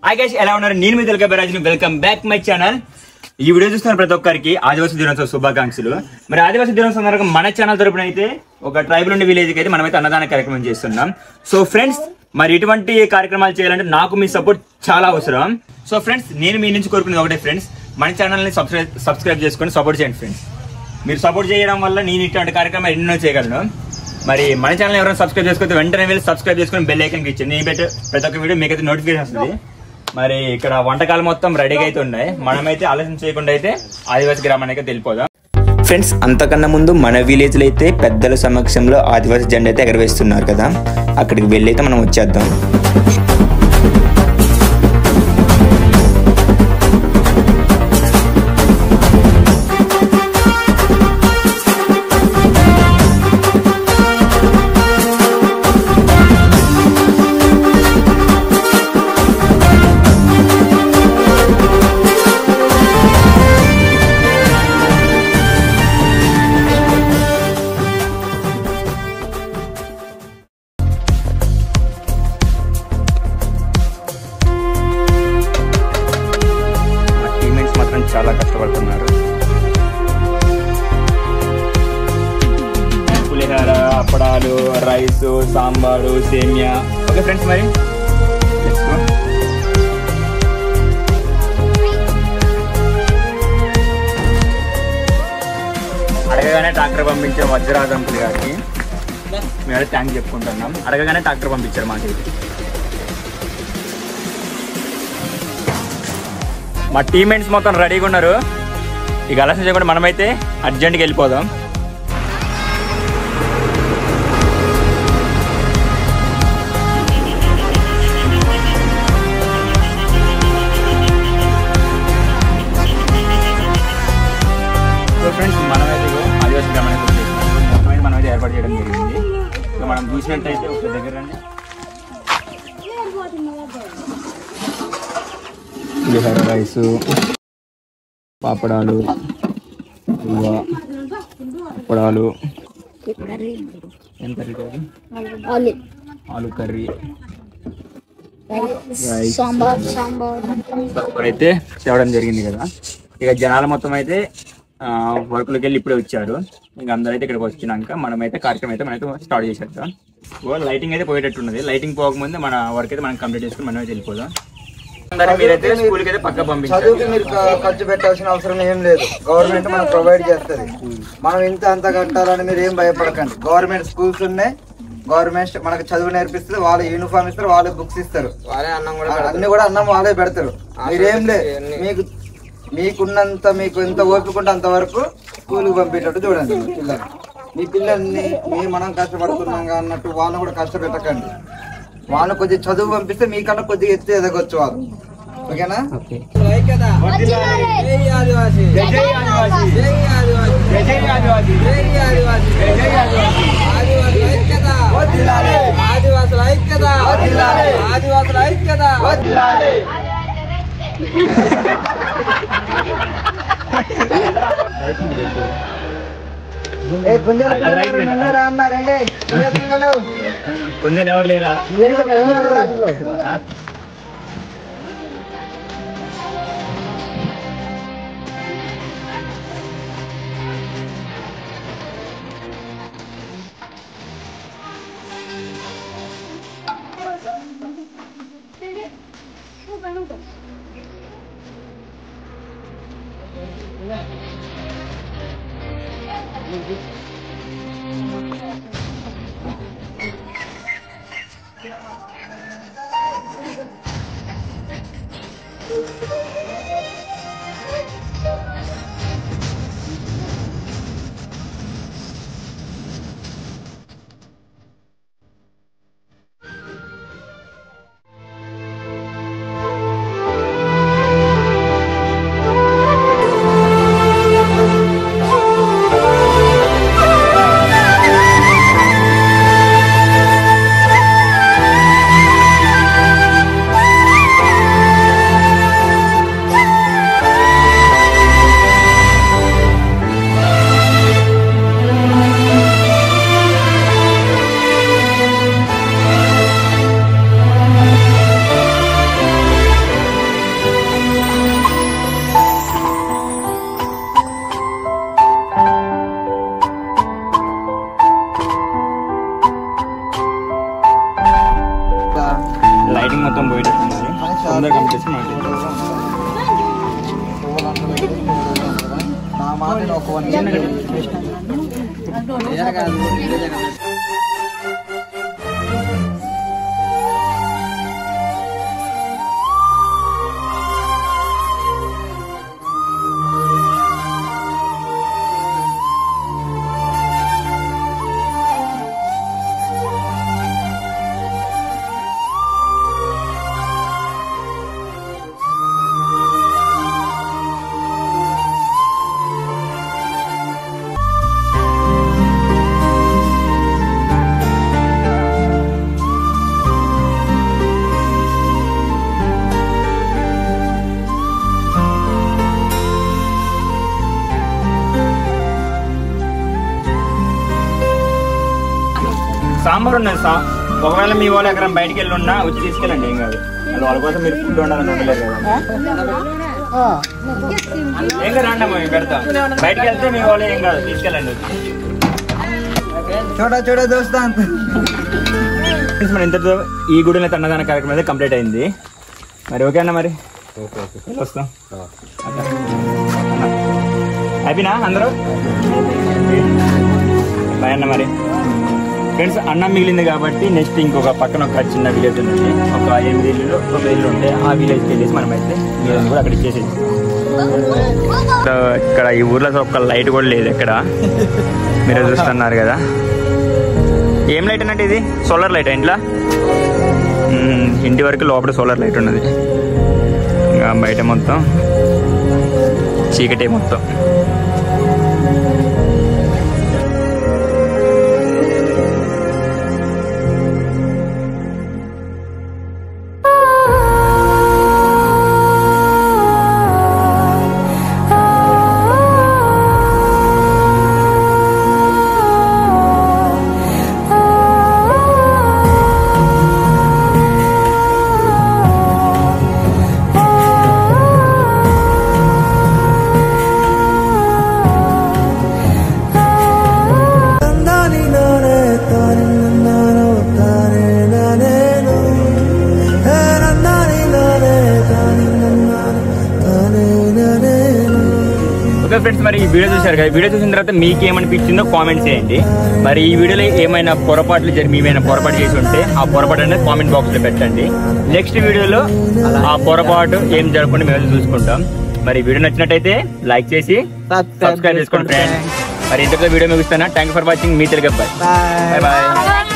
Hi guys, ఎలా ఉన్నారు? నేను మీ తెలుగు రాజుని. Welcome back my channel. ఈ వీడియో చూస్తున్న ప్రతి ఒక్కరికి ఆదివాసీ దినోత్సవ శుభాకాంక్షలు. మరి ఆదివాసీ దినోత్సవం సందర్భంగా మన ఛానల్ తరపున అయితే ఒక ట్రైబల్ ఉండే విలేజ్ కి అయితే మనమైతే అన్నదాన కార్యక్రమం చేస్తున్నాం. సో ఫ్రెండ్స్, మరి ఇటువంటి కార్యక్రమాలు చేయాలంటే నాకు మీ సపోర్ట్ చాలా అవసరం. సో ఫ్రెండ్స్, నేను మీ నుంచి కోరుకునేది ఒకటే ఫ్రెండ్స్, మన ఛానల్ని సబ్స్క్రైబ్ చేసుకొని సపోర్ట్ చేయండి ఫ్రెండ్స్. మీరు సపోర్ట్ చేయడం వల్ల నేను ఇటువంటి కార్యక్రమాలు ఎన్నో చేయగలను. మరి మన ఛానల్ ఎవరైనా సబ్స్క్రైబ్ చేసుకుంటే వెంటనే వెళ్ళి సబ్స్క్రైబ్ చేసుకొని బెల్ ఐకాన్ ఇచ్చింది. నేను పెట్టే ప్రతి ఒక్క వీడియో మీకైతే నోటిఫికేషన్ వస్తుంది. మరి ఇక్కడ వంటకాలు మొత్తం రెడీగా అయితే ఉన్నాయి. మనమైతే ఆలోచన చేయకుండా అయితే ఆదివాసీ గ్రామానికి వెళ్ళిపోదాం. ఫ్రెండ్స్, అంతకన్నా ముందు మన విలేజ్లో అయితే పెద్దల సమక్షంలో ఆదివాసీ జెండా అయితే ఎగరవేస్తున్నారు కదా, అక్కడికి వెళ్ళి అయితే మనం వచ్చేద్దాం. చాలా కష్టపడుతున్నారు. పులిహోర, అప్పడాలు, రైస్, సాంబారు, సేమియా. ఓకే ఫ్రెండ్స్, మరి అడగగానే ట్రాక్టర్ పంపించాం వజ్రరాజ్ అంకుల్ గారికి. మేము థ్యాంక్స్ చెప్పుకుంటున్నాం. అడగగానే ట్రాక్టర్ పంపించారు మాకు. మా టీమ్మేట్స్ మొత్తం రెడీగా ఉన్నారు. ఇక ఆలస్యం చేయకుండా మనమైతే అర్జెంట్గా వెళ్ళిపోదాం. సో ఫ్రెండ్స్, మనమైతే ఆదివాసీ గ్రామానికి వచ్చేసినాం. మనమైతే ఏర్పాటు చేయడం జరిగింది. సో మనం చూసినట్టయితే ఒక దగ్గర పులిహోర, రైసు, పాపడాలు, అప్పడాలు, ఏం కర్రీ కాదు, ఆలు కర్రీ, అయితే తేవడం జరిగింది కదా. ఇక జనాలు మొత్తం అయితే వర్క్లోకి వెళ్ళి ఇప్పుడే వచ్చారు. ఇంక అందరూ అయితే ఇక్కడికి వచ్చినాక మనమైతే కార్యక్రమం అయితే మనమైతే స్టార్ట్ చేసేద్దాం. లైటింగ్ అయితే పోయేటట్టున్నది. లైటింగ్ పోకముందే మన వర్క్ అయితే మనం కంప్లీట్ చేసుకుని మనమైతే వెళ్ళిపోదాం. చదువుకి మీరు ఖర్చు పెట్టాల్సిన అవసరం ఏం లేదు. గవర్నమెంట్ మనకు ప్రొవైడ్ చేస్తుంది. మనం ఇంత అంత కట్టాలని మీరు ఏం భయపడకండి. గవర్నమెంట్ స్కూల్స్ ఉన్నాయి. గవర్నమెంట్ మనకు చదువు నేర్పిస్తుంది. వాళ్ళు యూనిఫామ్ ఇస్తారు, వాళ్ళు బుక్స్ ఇస్తారు, అన్ని కూడా అన్నం వాళ్ళే పెడతారు. మీరేం లేదు, మీకున్నంత మీకు ఎంత ఓపిక ఉంటే అంతవరకు స్కూల్కి పంపేటట్టు చూడండి. మీ పిల్లల్ని మనం కష్టపడుతున్నాం అన్నట్టు వాళ్ళని కూడా కష్టపెట్టకండి. వాళ్ళు కొద్దిగా చదువు పంపిస్తే మీకన్నా కొద్దిగా ఎత్తి ఎదగొచ్చు వాళ్ళు. ఓకేనా? కొంచెం ఎవరు లేరా? లైటింగ్ మొత్తం పోయేటట్టుంది. తొందరగా కంప్లీట్ చేసి మనకి నా మాట ఒక 1 సాంబార్ ఉన్నది. ఒకవేళ మీ వాళ్ళు ఎక్కడ బయటికి వెళ్ళి ఉన్నా వచ్చి తీసుకెళ్ళండి, ఏం కాదు. వాళ్ళ కోసం మీరు ఫుడ్ ఉండాలని ఉండలేదు కదా, ఏం కాదు రండి మేము పెడతాం. బయటికి వెళ్తే మీ వాళ్ళు ఏం కాదు, తీసుకెళ్ళండి. చూడ దోస్తా అంత మన ఇంతతో ఈ గుడిలో అన్నదాన కార్యక్రమం అయితే కంప్లీట్ అయింది. మరి ఓకే అన్న, మరి వస్తాం. హ్యాపీనా అందరూ? బాయ్ అన్న. మరి ఫ్రెండ్స్, అన్నం మిగిలింది కాబట్టి నెక్స్ట్ ఇంకొక పక్కన ఒక చిన్న విలేజ్ ఉంది, ఒక 8 ఇల్లు 9 ఇల్లు ఉంటాయి. ఆ విలేజ్కి వెళ్ళేసి మనం అయితే మీరు కూడా అక్కడ ఇచ్చేసేది. ఇక్కడ ఈ ఊర్లో ఒక్క లైట్ కూడా లేదు ఎక్కడ, మీరు చూస్తున్నారు కదా. ఏం లైట్ అన్నట్టు ఇది? సోలార్ లైట్ ఇంట్లో ఇంటి వరకు లోపల సోలార్ లైట్ ఉన్నది, ఇంకా బయట మొత్తం చీకటి మొత్తం. ఫ్రెండ్స్, మరి ఈ వీడియో చూసారు కదా. వీడియో చూసిన తర్వాత మీకు ఏమనిపించిందో కామెంట్ చేయండి. మరి ఈ వీడియోలో ఏమైనా పొరపాట్లు ఏమైనా పొరపాటు చేసి ఉంటే ఆ పొరపాటు అనేది కామెంట్ బాక్స్ లో పెట్టండి. నెక్స్ట్ వీడియోలో ఆ పొరపాటు ఏం జరగకుండా మేము చూసుకుంటాం. మరి వీడియో నచ్చినట్టయితే లైక్ చేసి సబ్స్క్రైబ్ చేసుకోండి ఫ్రెండ్స్. మరి ఇంతలో వీడియో ముగిస్తాను. Thank you for watching. మీ తెలుగు అబ్బాయి. Bye bye.